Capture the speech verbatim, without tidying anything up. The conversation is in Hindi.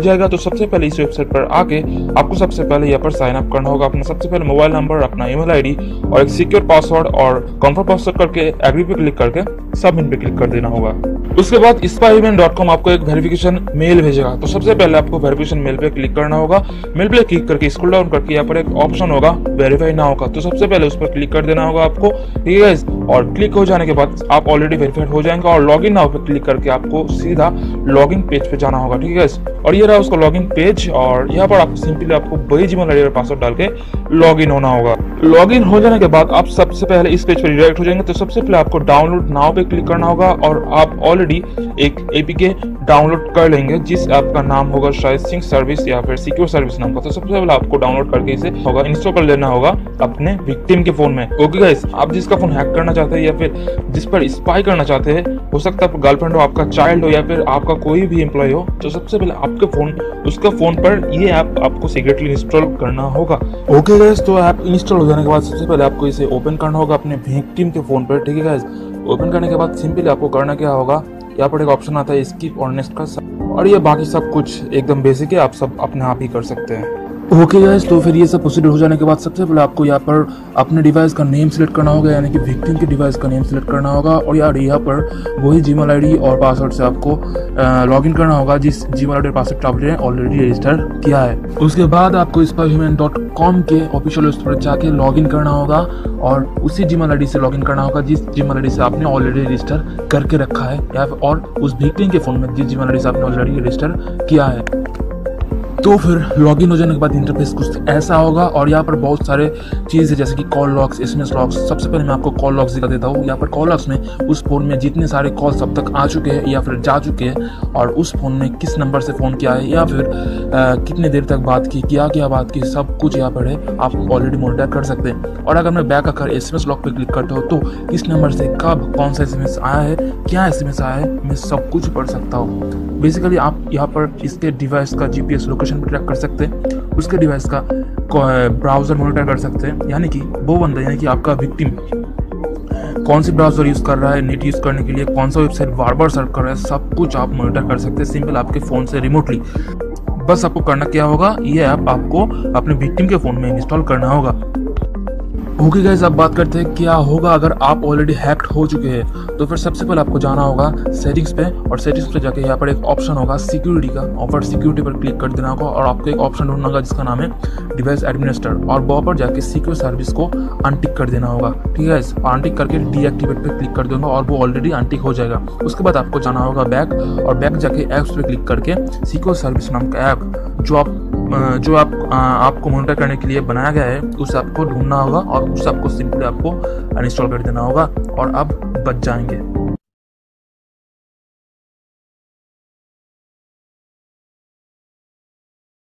जाएगा तो सबसे पहले इस वेबसाइट पर आके आपको सबसे पहले यहाँ पर साइन अप करना होगा। अपना सबसे पहले मोबाइल नंबर, अपना ईमेल आईडी और एक सिक्योर पासवर्ड और कंफर्म पासवर्ड करके एग्री पे क्लिक करके सबमिट पे क्लिक कर देना होगा। उसके बाद स्पाई वुमेन डॉट कॉम आपको एक वेरिफिकेशन मेल भेजेगा। तो सबसे पहले आपको वेरिफिकेशन मेल पे क्लिक करना होगा। मेल पे क्लिक करके स्क्रॉल डाउन करके यहाँ पर एक ऑप्शन होगा वेरीफाई ना होगा, तो सबसे पहले उस पर क्लिक कर देना होगा आपको, ठीक है। और क्लिक हो जाने के बाद आप ऑलरेडी वेरीफाइड हो जाएंगे और लॉगिन नाउ पे क्लिक करके आपको सीधा लॉगिन पेज पे जाना होगा, ठीक है। और ये रहा उसका लॉगिन पेज और यहाँ पर आपको सिंपली आपको वही जीमेल आईडी और पासवर्ड डाल के लॉगिन होना होगा। लॉगिन हो जाने के बाद आप सबसे पहले इस पेज पर रिडायरेक्ट हो जाएंगे। तो सबसे पहले आपको डाउनलोड नाउ पे क्लिक करना होगा और आप ऑलरेडी एक एपीके डाउनलोड कर लेंगे जिस ऐप का नाम होगा शायद सिंक सर्विस या फिर सिक्योर सर्विस नाम का। तो सबसे पहले आपको डाउनलोड करके इसे होगा इंस्टॉल कर लेना होगा अपने विक्टिम के फोन में। ओके गाइस, आप जिसका फोन हैक करना चाहते हैं या फिर जिस पर स्पाई करना चाहते हैं, हो सकता है गर्लफ्रेंड हो, आपका चाइल्ड हो या फिर आपका कोई भी एम्प्लॉय हो, तो सबसे पहले आपके फोन उसका फोन पर ये ऐप आपको सीक्रेटली इंस्टॉल करना होगा। ओके गाइस, तो ऐप इंस्टॉल हो जाने के बाद सबसे पहले आपको इसे ओपन करना होगा अपने विक्टिम के फोन पर, ठीक है गाइस। ओपन करने के बाद सिंपली आपको करना क्या होगा, यहाँ पर एक ऑप्शन आता है स्किप और नेक्स्ट का, और ये बाकी सब कुछ एकदम बेसिक है, आप सब अपने आप ही कर सकते हैं। ओके गाइस, तो फिर ये सब प्रोसीजर हो जाने के बाद सबसे पहले आपको यहाँ पर अपने डिवाइस का नेम सिलेक्ट करना होगा, यानी कि विक्टिम के डिवाइस का नेम सिलेक्ट करना होगा। और यार यहाँ पर वही जीमेल आईडी और पासवर्ड से आपको लॉगिन करना होगा जिस जीमेल आईडी और पासवर्ड आपने ऑलरेडी रजिस्टर किया है। उसके बाद आपको स्पाई वुमेन डॉट कॉम के ऑफिशियल वेबसाइट पर जाके लॉगिन करना होगा और उसी जीमेल आईडी से लॉगिन करना होगा जिस जीमेल आईडी से आपने ऑलरेडी रजिस्टर करके रखा है, या और उस विक्टिम के फोन में जिस जीमेल आईडी से आपने ऑलरेडी रजिस्टर किया है। तो फिर लॉगिन हो जाने के बाद इंटरफेस कुछ ऐसा होगा और यहाँ पर बहुत सारे चीज़ है जैसे कि कॉल लॉग्स, एसएमएस लॉग्स। सबसे पहले मैं आपको कॉल लॉग्स दिखा देता हूँ। यहाँ पर कॉल लॉग्स में उस फोन में जितने सारे कॉल्स अब तक आ चुके हैं या फिर जा चुके हैं और उस फोन में किस नंबर से फ़ोन किया है या फिर आ, कितने देर तक बात की, क्या क्या बात की, सब कुछ यहाँ पर है, आप ऑलरेडी मॉनिटर कर सकते हैं। और अगर मैं बैक आकर एसएमएस लॉग पर क्लिक करता हूँ तो किस नंबर से कब कौन सा एसएमएस आया है, क्या एसएमएस आया है, मैं सब कुछ पढ़ सकता हूँ। बेसिकली आप यहाँ पर इसके डिवाइस का जीपीएस लोकेशन भी ट्रैक कर सकते हैं, उसके डिवाइस का ब्राउजर मॉनिटर कर सकते हैं, यानी कि वो बंदा यानी कि आपका विक्टिम कौन सी ब्राउजर यूज कर रहा है नेट यूज करने के लिए, कौन सा वेबसाइट बार बार सर्च कर रहा है, सब कुछ आप मॉनिटर कर सकते हैं सिंपल आपके फोन से रिमोटली। बस आपको करना क्या होगा, ये ऐप आपको अपने विक्टिम के फोन में इंस्टॉल करना होगा। ओके गाइस, अब बात करते हैं क्या होगा अगर आप ऑलरेडी हैक्ड हो चुके हैं। तो फिर सबसे पहले आपको जाना होगा सेटिंग्स पे और सेटिंग्स पे जाके यहाँ पर एक ऑप्शन होगा सिक्योरिटी का, और फिर सिक्योरिटी पर क्लिक कर देना होगा और आपको एक ऑप्शन ढूंढना होगा जिसका नाम है डिवाइस एडमिनिस्टर, और वहाँ पर जाके सिक्योर सर्विस को अनटिक कर देना होगा, ठीक है। अनटिक करके डीएक्टिवेट पे क्लिक कर दूंगा और वो ऑलरेडी अनटिक हो जाएगा। उसके बाद आपको जाना होगा बैक और बैक जाके ऐप्स पे क्लिक करके सिक्योर सर्विस नाम का ऐप जो आप जो आप आपको मॉनिटर करने के लिए बनाया गया है उस ऐप को ढूंढना होगा और उस ऐप को सिंपली आपको अनइंस्टॉल कर देना होगा और अब बच जाएंगे।